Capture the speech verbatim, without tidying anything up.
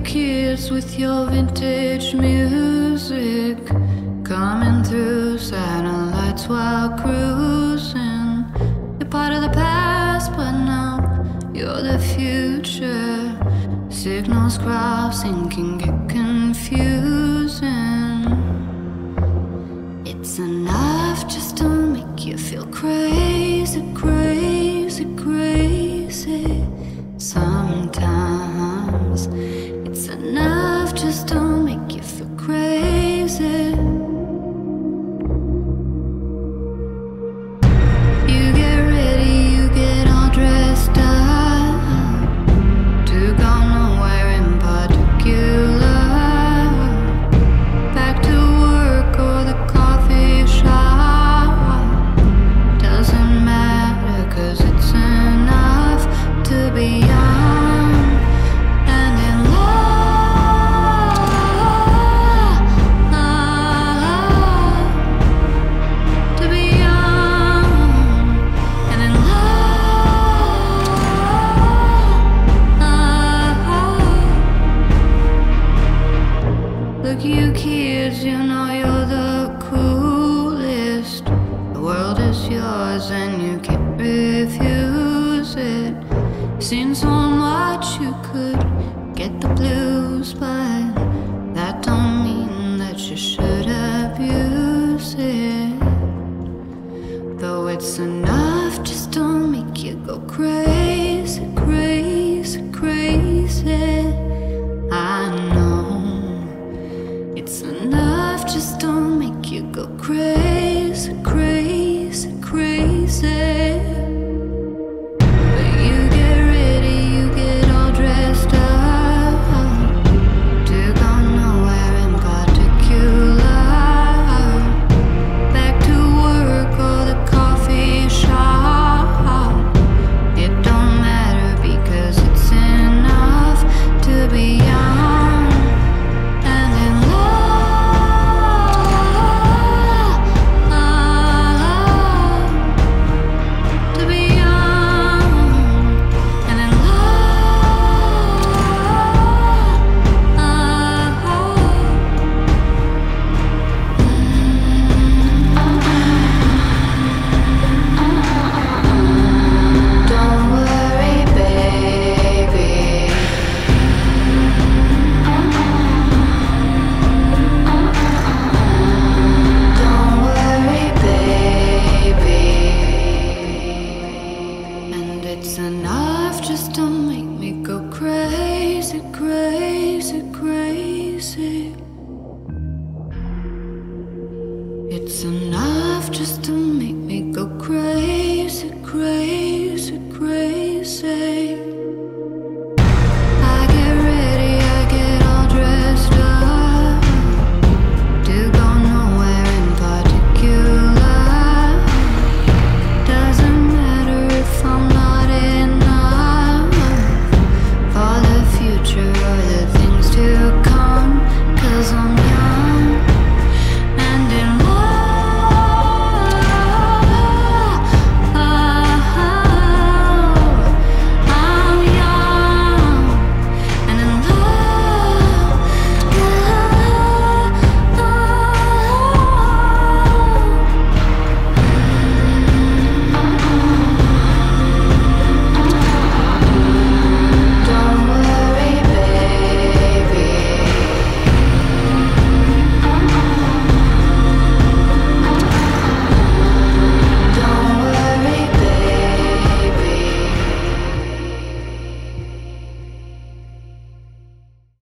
kids with your vintage music, coming through satellites while cruising. You're part of the past, but now you're the future. Signals crossing can get confusing. It's enough just to make you feel crazy, crazy, crazy. Sometimes it's enough just to make you feel crazy. You get ready, you get all dressed up to go nowhere in particular. Back to work or the coffee shop, doesn't matter, 'cause it's enough to be young and in love, to be young and in love. Look, you kids, you know you're the coolest. The world is yours and you can't refuse it. Seen so much you could get the blues, but that don't mean that you should abuse it. Though it's enough just to make you go crazy, crazy, crazy. I know it's enough just to make you go crazy, crazy, crazy. It's enough just to make me go crazy, crazy, crazy. It's enough just to make me go crazy, crazy, crazy.